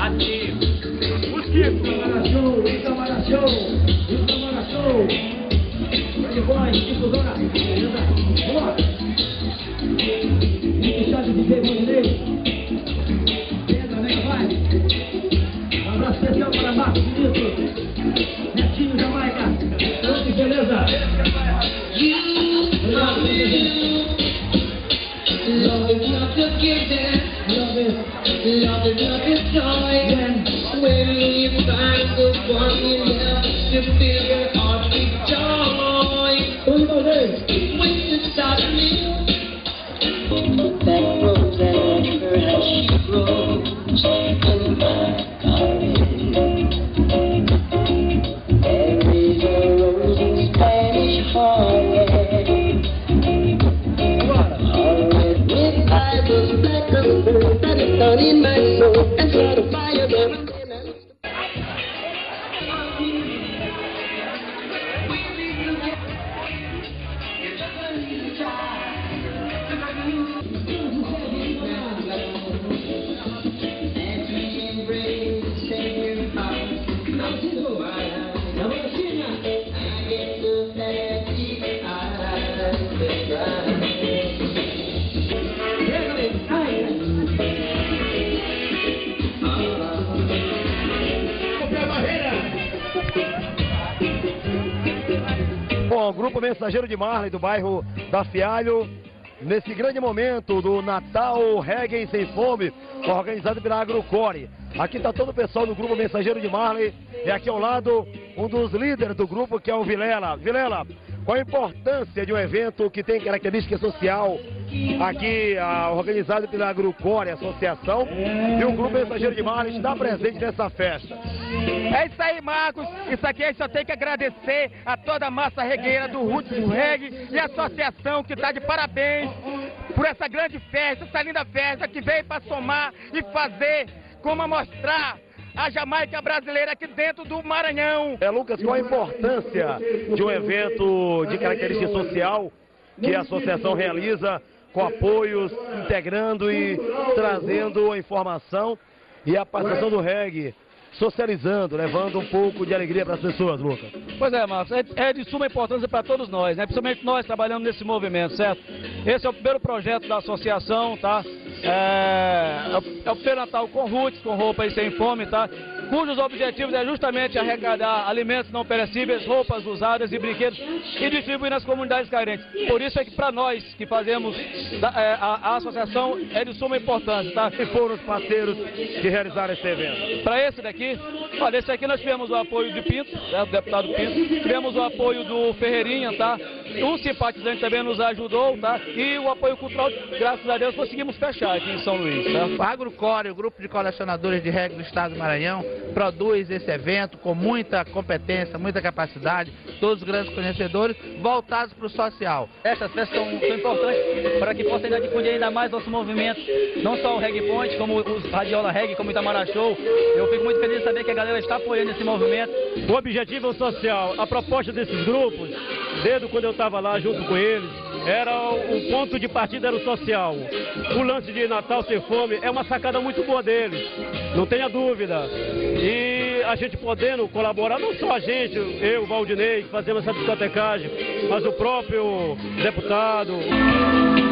Itamara Show, Itamara Show, Itamara Show. Vai, boy, difusora, beleza? Bora! Chave de DJ Valdinei. Entra, né, vai? Um abraço especial para Marcos Vinícius, Netinho Jamaica. Pronto, beleza? Love is not to give them, love is not to joy. When you find the one you love, you fill your heart with joy. When you start to live, that rose and her as she grows in my garden. There is a rose in Spanish Harlem. That is done in my soul and set a fire burning. Bom, o Grupo Mensageiro de Marley do bairro da Fialho, nesse grande momento do Natal Reggae Sem Fome, organizado pela Agrocore. Aqui está todo o pessoal do Grupo Mensageiro de Marley, e aqui ao lado um dos líderes do grupo, que é o Vilela. Vilela, qual a importância de um evento que tem característica social aqui, organizado pela Agrocore, associação, e o Grupo Mensageiro de Marley está presente nessa festa? É isso aí, Marcos. Isso aqui a gente só tem que agradecer a toda a massa regueira do Roots do Reggae e a associação que está de parabéns por essa grande festa, essa linda festa que veio para somar e fazer como mostrar a Jamaica brasileira aqui dentro do Maranhão. Lucas, qual a importância de um evento de característica social que a associação realiza com apoios, integrando e trazendo a informação e a participação do reggae, socializando, levando um pouco de alegria para as pessoas, Lucas? Pois é, Marcos, é de suma importância para todos nós, né? Principalmente nós trabalhando nesse movimento, certo? Esse é o primeiro projeto da associação, tá? É o primeiro Natal com Roots, com roupa e sem fome, tá? Cujos objetivos é justamente arrecadar alimentos não perecíveis, roupas usadas e brinquedos e distribuir nas comunidades carentes. Por isso é que para nós que fazemos a associação é de suma importância, tá? E foram os parceiros que realizaram esse evento? Para esse daqui, olha, esse aqui nós tivemos o apoio de Pinto, né, do deputado Pinto, tivemos o apoio do Ferreirinha, tá? Um simpatizante também nos ajudou, tá? E o apoio cultural, graças a Deus, conseguimos fechar aqui em São Luís, tá? O Agrocore, o grupo de colecionadores de reggae do estado do Maranhão, produz esse evento com muita competência, muita capacidade, todos os grandes conhecedores, voltados para o social. Essas festas são importantes para que possa ainda difundir ainda mais nosso movimento, não só o Reggae Point, como os Radiola Reggae, como o Itamara Show. Eu fico muito feliz de saber que a galera está apoiando esse movimento. O objetivo é o social. A proposta desses grupos, desde quando eu estava lá junto com eles, era o ponto de partida era o social. O lance de Natal Sem Fome é uma sacada muito boa deles, não tenha dúvida. E a gente podendo colaborar, não só a gente, eu, Valdinei, que fazemos essa discotecagem, mas o próprio deputado.